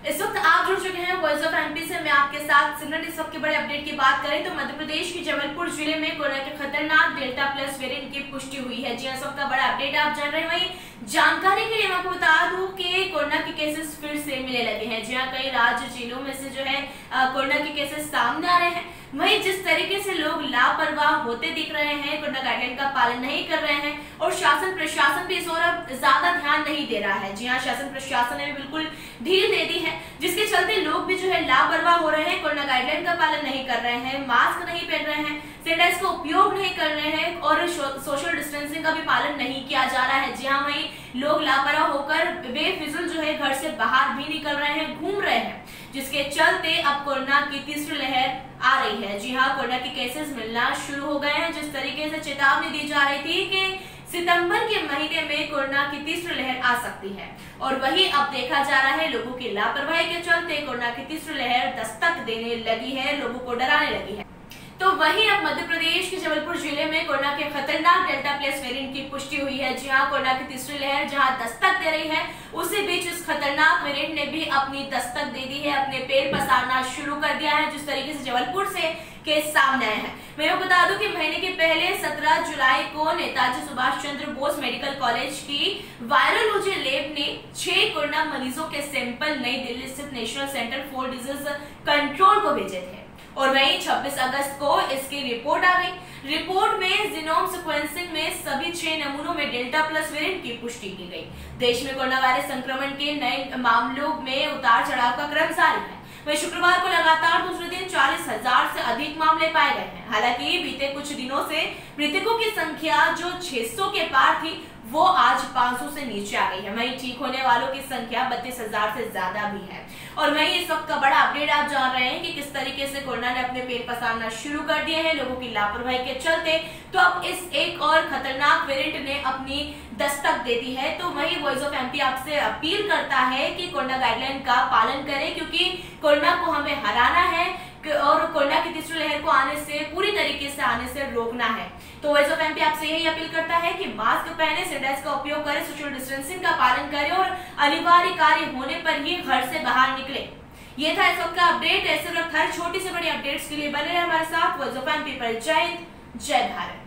इस वक्त आप जुड़ चुके हैं वॉइस ऑफ एमपी से। मैं आपके साथ सिमरन। इस वक्त के बड़े अपडेट की बात करें तो मध्य प्रदेश के जबलपुर जिले में कोरोना के खतरनाक डेल्टा प्लस वेरिएंट की पुष्टि हुई है। जी इस वक्त का बड़ा अपडेट आप जान रहे हैं। वहीं जानकारी के लिए मैं आपको बता दूं कि कोरोना के केसेस फिर से मिलने लगे हैं। जी कई राज्य जिलों में से जो है कोरोना के केसेस सामने आ रहे हैं। वहीं जिस तरीके से लोग लापरवाह होते दिख रहे हैं, कोरोना गाइडलाइन का पालन नहीं कर रहे हैं और शासन प्रशासन भी इस ओर अब ज्यादा ध्यान नहीं दे रहा है। जी हाँ, शासन प्रशासन ने भी बिल्कुल ढील दे दी है, जिसके चलते लोग भी जो है लापरवाह हो रहे हैं, कोरोना गाइडलाइन का पालन नहीं कर रहे हैं, मास्क नहीं पहन रहे हैं, सैनिटाइज का उपयोग नहीं कर रहे हैं और सोशल डिस्टेंसिंग का भी पालन नहीं किया जा रहा है। जी हाँ, वहीं लोग लापरवाह होकर बेफिजुल जो है घर से बाहर भी निकल रहे हैं, घूम रहे हैं, जिसके चलते अब कोरोना की तीसरी लहर आ रही है। जी हाँ, कोरोना के केसेस मिलना शुरू हो गए हैं। जिस तरीके से चेतावनी दी जा रही थी कि सितंबर के महीने में कोरोना की तीसरी लहर आ सकती है और वही अब देखा जा रहा है लोगों की लापरवाही के चलते कोरोना की तीसरी लहर दस्तक देने लगी है, लोगों को डराने लगी है। तो वहीं अब मध्य प्रदेश के जबलपुर जिले में कोरोना के खतरनाक डेल्टा प्लस वेरिएंट की पुष्टि हुई है। जी हाँ, कोरोना की तीसरी लहर जहां दस्तक दे रही है, उसी बीच इस खतरनाक वेरिएंट ने भी अपनी दस्तक दे दी है, अपने पैर पसारना शुरू कर दिया है। जिस तरीके से जबलपुर से केस सामने आए हैं, मैं आपको बता दूं कि महीने के पहले 17 जुलाई को नेताजी सुभाष चंद्र बोस मेडिकल कॉलेज की वायरोलॉजी लैब ने 6 कोरोना मरीजों के सैंपल नई दिल्ली स्थित national centre for disease control को भेजे थे और वहीं 26 अगस्त को इसकी रिपोर्ट आ गई। रिपोर्ट में जीनोम सीक्वेंसिंग में सभी 6 नमूनों में डेल्टा प्लस वेरिएंट की पुष्टि की गई। देश में कोरोना वायरस संक्रमण के नए मामलों में उतार चढ़ाव का क्रम जारी है। वहीं शुक्रवार को लगातार दूसरे दिन 40,000 से अधिक मामले पाए गए हैं। हालांकि बीते कुछ दिनों से मृतकों की संख्या जो 600 के पार थी वो आज 500 से नीचे आ गई है। वहीं ठीक होने वालों की संख्या 32,000 से ज्यादा भी है। और वहीं इस वक्त का बड़ा अपडेट आप जान रहे हैं कि किस तरीके से कोरोना ने अपने पैर पसारना शुरू कर दिए हैं लोगों की लापरवाही के चलते। तो अब इस एक और खतरनाक वेरिएंट ने अपनी दस्तक दे दी है। तो वही वॉइस ऑफ एमपी आपसे अपील करता है कि कोरोना गाइडलाइन का पालन करें, क्योंकि कोरोना को हमें हराना है और कोरोना की तीसरी लहर को आने से पूरी तरीके से आने से रोकना है। तो वॉइस ऑफ एमपी आपसे यही अपील करता है कि मास्क पहने, सैनिटाइज का उपयोग करें, सोशल डिस्टेंसिंग का पालन करें और अनिवार्य कार्य होने पर ही घर से बाहर निकले। ये था इस वक्त का अपडेट। ऐसे वक्त हर छोटी से बड़ी अपडेट्स के लिए बने रहे हमारे साथ वॉइस ऑफ एमपी पर। जय हिंद, जय भारत।